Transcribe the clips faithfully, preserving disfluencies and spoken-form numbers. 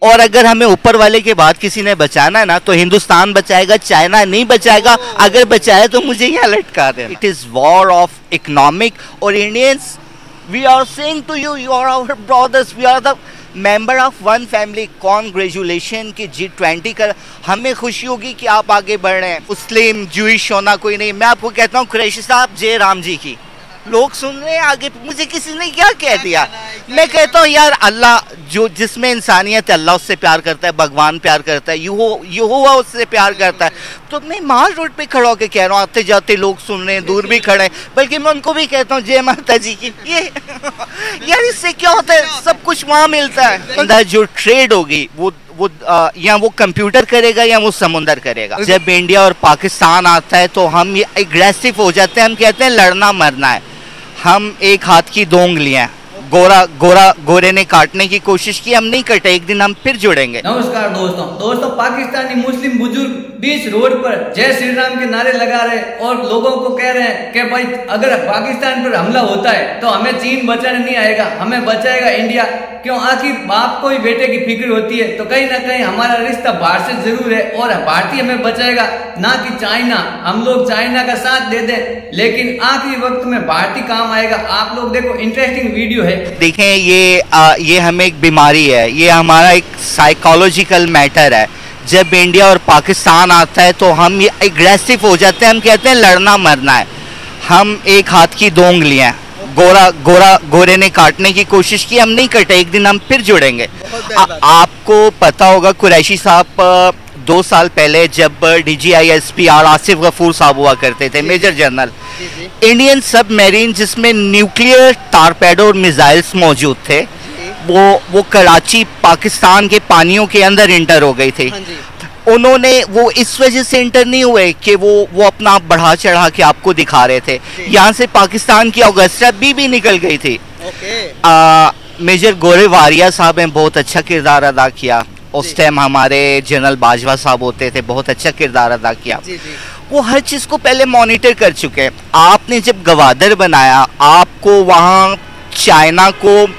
और अगर हमें ऊपर वाले के बाद किसी ने बचाना है ना तो हिंदुस्तान बचाएगा, चाइना नहीं बचाएगा। अगर बचाए तो मुझे यहाँ लटका देना। It is war of economic और Indians we are saying to you, you are our brothers, we are the member of one family. Congratulation कि जी ट्वेंटी कर हमें खुशी होगी कि आप आगे बढ़ रहे हैं। मुस्लिम जूइश होना कोई नहीं। मैं आपको कहता हूँ कुरैशी साहब जय राम जी की, लोग सुन रहे हैं आगे। मुझे किसी ने क्या कह दिया, मैं कहता हूँ यार अल्लाह जो जिसमें इंसानियत है अल्लाह उससे प्यार करता है, भगवान प्यार करता है, यू यहोवा उससे प्यार करता है। तो मैं माल रोड पे खड़ा होकर कह रहा हूँ, आते जाते लोग सुन रहे हैं, दूर भी खड़े हैं, बल्कि मैं उनको भी कहता हूँ जय माता जी की। ये यार इससे क्या होता है, सब कुछ वहाँ मिलता है। जो ट्रेड होगी वो वो आ, या वो कंप्यूटर करेगा या वो समुंदर करेगा। जब इंडिया और पाकिस्तान आता है तो हम ये एग्रेसिव हो जाते हैं, हम कहते हैं लड़ना मरना है। हम एक हाथ की दो उंगलियां हैं, गोरा गोरा गोरे ने काटने की कोशिश की, हम नहीं कटे, एक दिन हम फिर जुड़ेंगे। नमस्कार दोस्तों दोस्तों पाकिस्तानी मुस्लिम बुजुर्ग बीच रोड पर जय श्री राम के नारे लगा रहे और लोगों को कह रहे हैं कि भाई अगर पाकिस्तान पर हमला होता है तो हमें चीन बचाने नहीं आएगा, हमें बचाएगा इंडिया। क्यों, आखिर बाप को ही बेटे की फिक्र होती है, तो कहीं ना कहीं हमारा रिश्ता बाहर से जरूर है और भारतीय हमें बचाएगा, ना कि चाइना। हम लोग चाइना का साथ दे दें लेकिन आखिरी वक्त में भारतीय काम आएगा। आप लोग देखो, इंटरेस्टिंग वीडियो है। देखें ये आ, ये हमें एक बीमारी है, ये हमारा एक साइकोलॉजिकल मैटर है। जब इंडिया और पाकिस्तान आता है तो हम ये एग्रेसिव हो जाते हैं, हम कहते हैं लड़ना मरना है। हम एक हाथ की दो उंगलियां हैं, गोरा गोरा गोरे ने काटने की कोशिश की, हम नहीं कटे, एक दिन हम फिर जुड़ेंगे। आ, आपको पता होगा कुरैशी साहब दो साल पहले जब D G I S P R Asif Ghafoor साहब हुआ करते थे, major general, Indian submarine जिसमें न्यूक्लियर टारपेडो और मिसाइल्स मौजूद थे, वो वो कराची पाकिस्तान के पानियों के अंदर इंटर हो गई थी। उन्होंने वो इस वजह से इंटर नहीं हुए कि वो वो अपना बढ़ा चढ़ा के आपको दिखा रहे थे। यहाँ से पाकिस्तान की ऑगस्टा बी भी निकल गई थी। आ, मेजर गोरे वारिया साहब ने बहुत अच्छा किरदार अदा किया। उस टाइम हमारे जनरल बाजवा साहब होते थे, बहुत अच्छा किरदार अदा किया। जी, जी। वो हर चीज को पहले मॉनिटर कर चुके हैं। आपने जब गवादर बनाया, आपको वहाँ चाइना को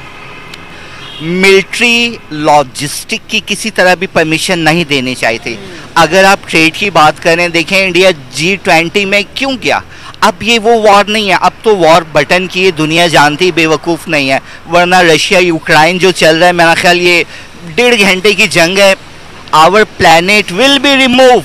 मिलिट्री लॉजिस्टिक की किसी तरह भी परमिशन नहीं देनी चाहिए थी। अगर आप ट्रेड की बात करें, देखें इंडिया जी ट्वेंटी में क्यों गया। अब ये वो वॉर नहीं है, अब तो वॉर बटन की ये दुनिया जानती बेवकूफ़ नहीं है। वरना रशिया यूक्रेन जो चल रहा है, मेरा ख्याल ये डेढ़ घंटे की जंग है। Our planet will be remove.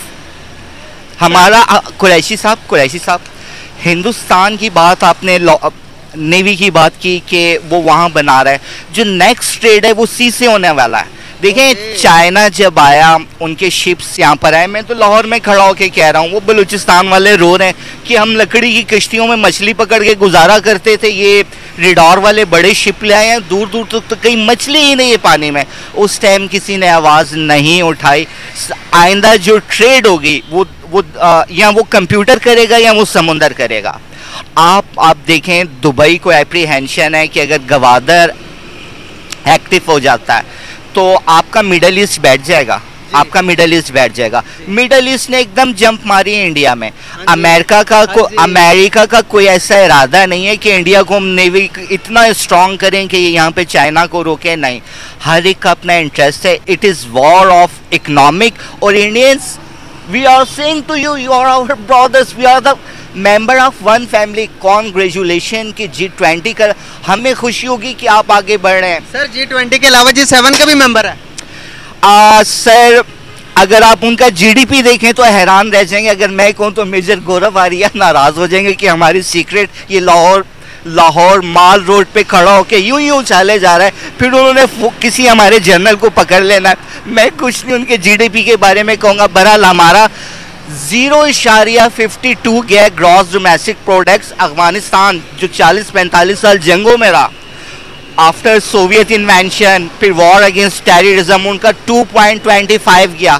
हमारा कुरैशी साहब कुरैशी साहब हिंदुस्तान की बात आपने नेवी की बात की कि वो वहाँ बना रहा है। जो नेक्स्ट ट्रेड है वो सी से होने वाला है। देखें चाइना जब आया, उनके शिप्स यहाँ पर आए, मैं तो लाहौर में खड़ा होकर कह रहा हूँ, वो बलूचिस्तान वाले रो रहे हैं कि हम लकड़ी की कश्तियों में मछली पकड़ के गुजारा करते थे, ये रिडॉर वाले बड़े शिप ले आए हैं, दूर दूर तक तो कहीं मछली ही नहीं है पानी में। उस टाइम किसी ने आवाज़ नहीं उठाई। आइंदा जो ट्रेड होगी वो वो आ, या वो कंप्यूटर करेगा या वो समुंदर करेगा। आप आप देखें दुबई को एप्रीहेंशन है कि अगर गवादर एक्टिव हो जाता है तो आपका मिडल ईस्ट बैठ जाएगा, आपका मिडल ईस्ट बैठ जाएगा। मिडल ईस्ट ने एकदम जंप मारी है इंडिया में। अमेरिका का को अमेरिका का कोई ऐसा इरादा नहीं है कि इंडिया को हम नेवी इतना स्ट्रांग करें कि यहाँ पे चाइना को रोके, नहीं। हर एक का अपना इंटरेस्ट है। It is war of economic और Indians we are saying to you, you are our brothers, we are the member of one family. Congratulation कि जी ट्वेंटी कर हमें खुशी होगी कि आप आगे बढ़ रहे हैं। सर जी ट्वेंटी के अलावा जी सेवन का भी मेंबर है। आ, सर अगर आप उनका जीडीपी देखें तो हैरान रह जाएंगे। अगर मैं कहूँ तो मेजर गौरव वारिया नाराज हो जाएंगे कि हमारी सीक्रेट ये लाहौर लाहौर माल रोड पे खड़ा होके यूं यूं चाले जा रहा है, फिर उन्होंने किसी हमारे जनरल को पकड़ लेना। मैं कुछ नहीं उनके जीडीपी के बारे में कहूँगा। बहरहाल हमारा जीरो इशारिया फिफ्टी टू गया ग्रॉस डोमेस्टिक प्रोडक्ट्स। अफगानिस्तान जो चालीस पैंतालीस साल जंगों में रहा, आफ्टर सोवियत इन्वेंशन, फिर वॉर अगेंस्ट टेररिज्म, उनका टू पॉइंट टू फाइव गया।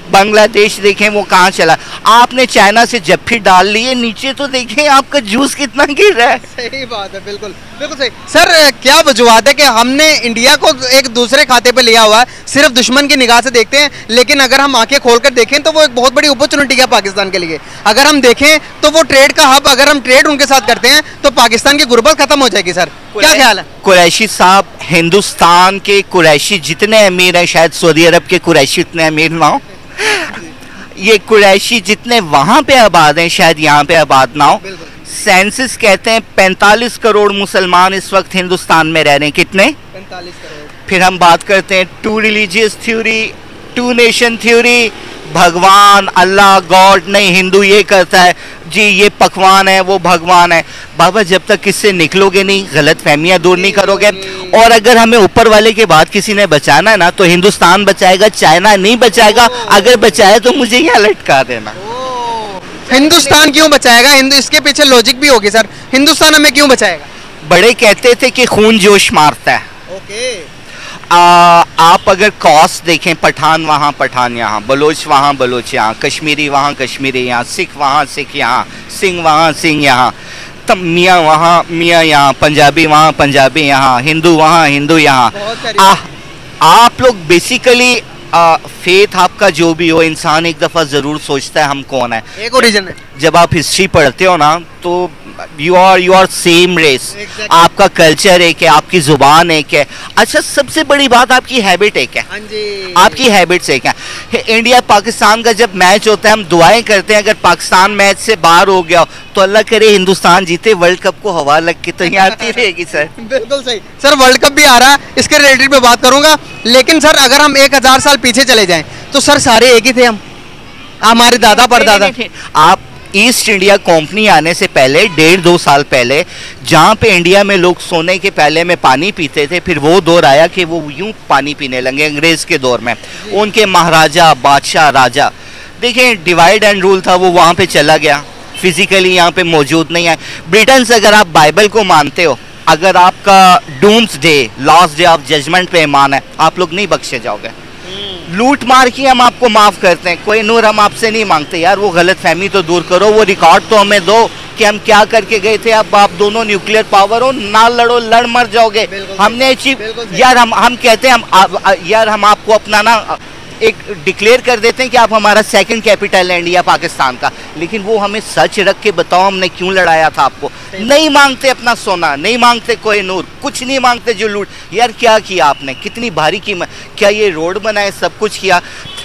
बांग्लादेश देखें वो कहाँ चला, आपने चाइना से जफ्फी डाल लिए, नीचे तो देखें आपका जूस कितना गिर रहा है। सही बात है, बिल्कुल बिल्कुल सही। सर क्या वजूहत है कि हमने इंडिया को एक दूसरे खाते पे लिया हुआ है, सिर्फ दुश्मन की निगाह से देखते हैं, लेकिन अगर हम आंखें खोलकर देखें तो वो एक बहुत बड़ी अपॉर्चुनिटी है पाकिस्तान के लिए। अगर हम देखें तो वो ट्रेड का हब, अगर हम ट्रेड उनके साथ करते हैं तो पाकिस्तान की गुर्बत खत्म हो जाएगी। सर क्या ख्याल है? कुरैशी साहब, हिंदुस्तान के कुरैशी जितने अमीर हैं, शायद सऊदी अरब के कुरैशी इतने अमीर ना हो, ये कुरैशी जितने वहां पे आबाद हैं शायद यहाँ पे आबाद ना हो। सेंसस कहते हैं पैंतालीस करोड़ मुसलमान इस वक्त हिंदुस्तान में रह रहे हैं। कितने? पैंतालीस करोड़। फिर हम बात करते हैं two religious theory, two nation theory, भगवान अल्लाह गॉड नहीं, हिंदू ये करता है जी, ये पकवान है वो भगवान है। बाबा जब तक इससे निकलोगे नहीं, गलत फहमियाँ दूर नहीं करोगे, और अगर हमें ऊपर वाले के बाद किसी ने बचाना है ना तो हिंदुस्तान बचाएगा, चाइना नहीं बचाएगा। अगर बचाए तो मुझे यहाँ लटका देना। हिंदुस्तान क्यों बचाएगा? हिंदू, इसके पीछे लॉजिक भी होगी सर, हिंदुस्तान हमें क्यों बचाएगा? बड़े कहते थे कि खून जोश मारता है। ओके। आ, आप अगर कॉस्ट देखें, पठान वहाँ पठान यहाँ, बलोच वहाँ बलोच यहाँ, कश्मीरी वहाँ कश्मीरी यहाँ, सिख वहाँ सिख यहाँ, सिंह वहाँ सिंह यहाँ, तब मियाँ वहाँ मियाँ यहाँ, पंजाबी वहाँ पंजाबी यहाँ, हिंदू वहाँ हिंदू यहाँ। आप लोग बेसिकली फेथ आपका जो भी हो, इंसान एक दफ़ा ज़रूर सोचता है हम कौन है। एक ओरिजिन है। जब आप हिस्ट्री पढ़ते हो ना तो you are you are same race, आपका कल्चर एक है, आपकी जुबान एक है। अच्छा, सबसे बड़ी बात आपकी हैबिट एक है। हाँ जी। आपकी हैबिट्स एक है। इंडिया पाकिस्तान का जब मैच होता है हम दुआएं करते हैं, अगर पाकिस्तान मैच से बाहर हो गया तो अल्लाह करे हिंदुस्तान जीते, वर्ल्ड कप को हवा लग के तो यहाँ आती रहेगी सर। बिल्कुल सही सर, वर्ल्ड कप भी आ रहा है, इसके रिलेटेड में बात करूंगा। लेकिन सर अगर हम एक हजार साल पीछे चले जाएं तो सर सारे एक ही थे, हम हमारे दादा परदादा। आप ईस्ट इंडिया कंपनी आने से पहले, डेढ़ दो साल पहले, जहाँ पे इंडिया में लोग सोने के प्याले में पानी पीते थे, फिर वो दौर आया कि वो यूं पानी पीने लगे अंग्रेज के दौर में। उनके महाराजा बादशाह राजा, देखिए डिवाइड एंड रूल था, वो वहाँ पे चला गया, फिजिकली यहाँ पे मौजूद नहीं है। ब्रिटेन से अगर आप बाइबल को मानते हो, अगर आपका doomsday, last day of judgement पे ईमान है, आप लोग नहीं बख्शे जाओगे। लूट मार की हम आपको माफ करते हैं, कोई नूर हम आपसे नहीं मांगते यार, वो गलत फहमी तो दूर करो, वो रिकॉर्ड तो हमें दो कि हम क्या करके गए थे। अब आप दोनों न्यूक्लियर पावर हो, ना लड़ो, लड़ मर जाओगे। हमने अचीव यार, हम हम कहते हैं हम आ, यार हम आपको अपना ना एक डिक्लेयर कर देते हैं कि आप हमारा सेकंड कैपिटल है इंडिया पाकिस्तान का, लेकिन वो हमें सच रख के बताओ हमने क्यों लड़ाया था आपको। नहीं मांगते अपना सोना, नहीं मांगते कोई नूर, कुछ नहीं मांगते जो लूट। यार क्या किया आपने, कितनी भारी कीमत, क्या ये रोड बनाए, सब कुछ किया।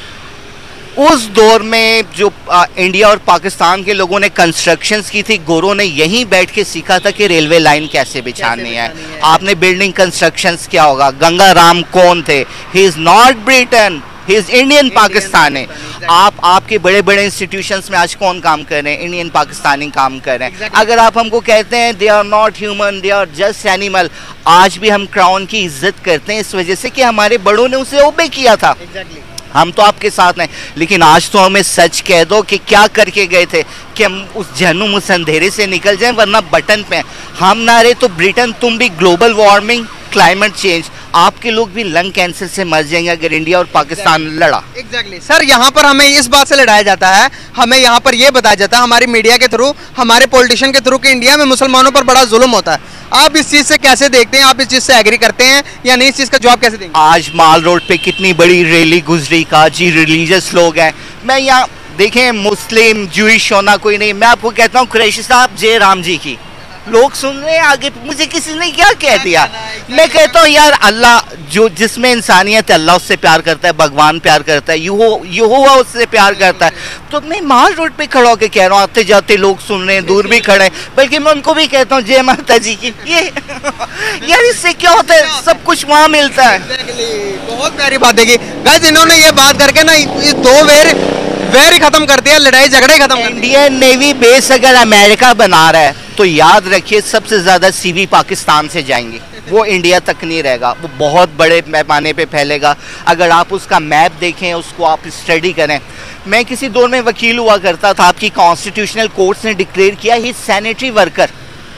उस दौर में जो आ, इंडिया और पाकिस्तान के लोगों ने कंस्ट्रक्शंस की थी, गोरों ने यहीं बैठ के सीखा था कि रेलवे लाइन कैसे बिछानी है। आपने बिल्डिंग कंस्ट्रक्शंस क्या होगा, गंगा राम कौन थे, he is not Britain, he is Indian Pakistani. आप आपके बड़े बड़े इंस्टीट्यूशंस में आज कौन काम कर रहे हैं, इंडियन पाकिस्तानी काम कर रहे हैं। exactly. अगर आप हमको कहते हैं they are not human, they are just animal, आज भी हम क्राउन की इज्जत करते हैं इस वजह से कि हमारे बड़ों ने उसे ओबे किया था। exactly. हम तो आपके साथ हैं, लेकिन आज तो हमें सच कह दो कि क्या करके गए थे कि हम उस जहन्नुम उस अंधेरे से निकल जाएं, वरना बटन पे हम ना रहे तो ब्रिटेन, तुम भी ग्लोबल वार्मिंग, क्लाइमेट चेंज, आपके लोग भी लंग कैंसर से मर जाएंगे अगर इंडिया और पाकिस्तान exactly. लड़ा। Exactly exactly. सर यहाँ पर हमें इस बात से लड़ाया जाता है, हमें यहाँ पर यह बताया जाता है हमारी मीडिया के थ्रू, हमारे पॉलिटिशियन के थ्रू कि इंडिया में मुसलमानों पर बड़ा जुल्म होता है। आप इस चीज से कैसे देखते हैं, आप इस चीज से एग्री करते हैं या नहीं, इस चीज का जवाब कैसे देंगे? आज माल रोड पे कितनी बड़ी रैली गुजरी का जी, रिलीजियस लोग हैं। मैं यहाँ देखें मुस्लिम जूइश होना कोई नहीं, मैं आपको कहता हूँ कुरैशी साहब जय राम जी की, लोग सुन रहे हैं आगे, मुझे किसी ने क्या कह दिया। मैं कहता हूँ यार अल्लाह जो जिसमें इंसानियत है, अल्लाह उससे प्यार करता है, भगवान प्यार करता है, यहो यहोवा उससे प्यार करता है। तो मैं माल रोड पे खड़ा होकर कह रहा हूँ, आते जाते लोग सुन रहे हैं, दूर भी खड़े हैं, बल्कि मैं उनको भी कहता हूँ जय माता जी की। ये यार इससे क्या होता है, सब कुछ वहाँ मिलता है। बहुत प्यारी बात है कि गाइस इन्होंने ये बात करके ना इस दो वेर वेर ही खत्म कर दिया, लड़ाई झगड़े खत्म कर दिया। इंडियन नेवी बेस अगर अमेरिका बना रहा है तो याद रखिए सबसे ज्यादा सीवी पाकिस्तान से जाएंगे, वो इंडिया तक नहीं रहेगा, वो बहुत बड़े पैमाने पे फैलेगा। अगर आप उसका मैप देखें, उसको आप स्टडी करें। मैं किसी दौर में वकील हुआ करता था, आपकी कॉन्स्टिट्यूशनल कोर्ट्स ने डिक्लेयर किया ही सैनिटरी वर्कर,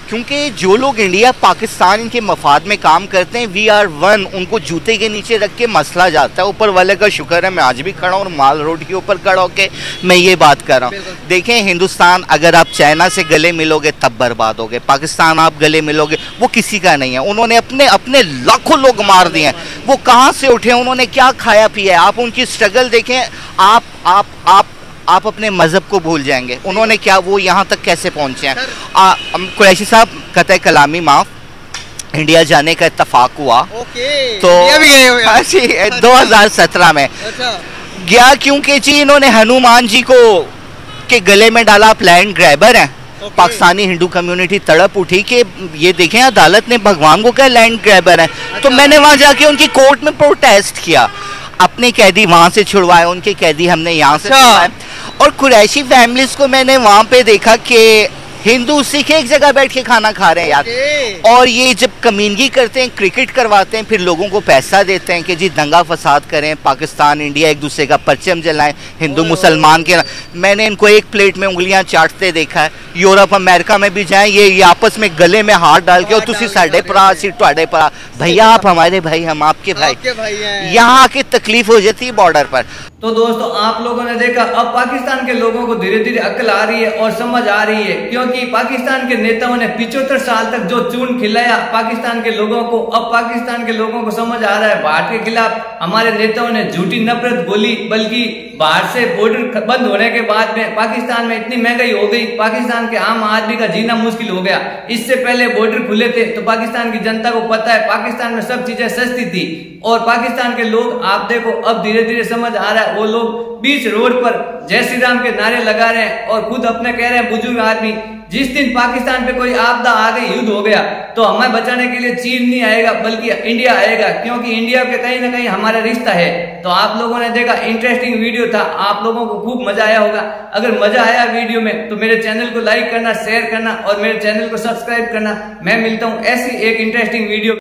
क्योंकि जो लोग इंडिया पाकिस्तान इनके मफाद में काम करते हैं, वी आर वन, उनको जूते के नीचे रख के मसला जाता है। ऊपर वाले का शुक्र है मैं आज भी खड़ा हूँ और माल रोड के ऊपर खड़ा होके मैं ये बात कर रहा हूँ। देखें, हिंदुस्तान अगर आप चाइना से गले मिलोगे तब बर्बाद होगे, पाकिस्तान आप गले मिलोगे वो किसी का नहीं है। उन्होंने अपने अपने लाखों लोग मार दिए हैं, वो कहाँ से उठे, उन्होंने क्या खाया पिया है। आप उनकी स्ट्रगल देखें, आप आप आप आप अपने मजहब को भूल जाएंगे। उन्होंने क्या, वो यहाँ तक कैसे पहुँचे हैं। कुरैशी साहब, कतई कलामी माफ, इंडिया जाने का इत्तेफाक हुआ। ओके, तो इंडिया भी गए हो यार? जी, दो हज़ार सत्रह में अच्छा। गया क्योंकि जी इन्होंने हनुमान जी को के गले में डाला, आप लैंड ग्रैबर हैं। पाकिस्तानी हिंदू कम्युनिटी तड़प उठी कि ये देखें अदालत ने भगवान को क्या लैंड ग्रैबर है। अच्छा। तो मैंने वहाँ जाके उनकी कोर्ट में प्रोटेस्ट किया, अपने कैदी वहाँ से छुड़वाए, उनके कैदी हमने यहाँ से छुड़वाए। और कुरैशी फैमिलीज को मैंने वहाँ पे देखा कि हिंदू सिख एक जगह बैठ के खाना खा रहे हैं यार। और ये जब कमीनगी करते हैं, क्रिकेट करवाते हैं, फिर लोगों को पैसा देते हैं कि जी दंगा फसाद करें, पाकिस्तान इंडिया एक दूसरे का परचम जलाएं, हिंदू मुसलमान के। मैंने इनको एक प्लेट में उंगलियां चाटते देखा है। यूरोप अमेरिका में भी जाएं, ये, ये आपस में गले में हाथ डाल के, और तुसी साढ़े भरा सी तुहाडे भरा, भैया आप हमारे भाई, हम आपके भाई, यहाँ आके तकलीफ हो जाती है बॉर्डर पर। तो दोस्तों, आप लोगों ने देखा, अब पाकिस्तान के लोगों को धीरे धीरे अक्ल आ रही है और समझ आ रही है, क्योंकि पाकिस्तान के नेताओं ने पिछहत्तर साल तक जो चून खिलाया पाकिस्तान के लोगों को, अब पाकिस्तान के लोगों को समझ आ रहा है भारत के खिलाफ हमारे नेताओं ने झूठी नफरत बोली। बल्कि बाहर से बॉर्डर बंद होने के बाद में पाकिस्तान में इतनी महंगाई हो गई, पाकिस्तान के आम आदमी का जीना मुश्किल हो गया। इससे पहले बॉर्डर खुले थे तो पाकिस्तान की जनता को पता है पाकिस्तान में सब चीजें सस्ती थी, और पाकिस्तान के लोग, आप देखो अब धीरे धीरे समझ आ रहा है। वो लोग बीच रोड पर जय श्री राम के नारे लगा रहे हैं और खुद अपने कह रहे हैं बुजुर्ग आदमी, जिस दिन पाकिस्तान पे कोई आपदा आ गई, युद्ध हो गया, तो हमें बचाने के लिए चीन नहीं आएगा बल्कि इंडिया आएगा, क्योंकि इंडिया के कहीं ना कहीं हमारा रिश्ता है। तो आप लोगों ने देखा, इंटरेस्टिंग वीडियो था, आप लोगों को खूब मजा आया होगा। अगर मजा आया वीडियो में तो मेरे चैनल को लाइक करना, शेयर करना और मेरे चैनल को सब्सक्राइब करना। मैं मिलता हूँ ऐसी एक इंटरेस्टिंग वीडियो।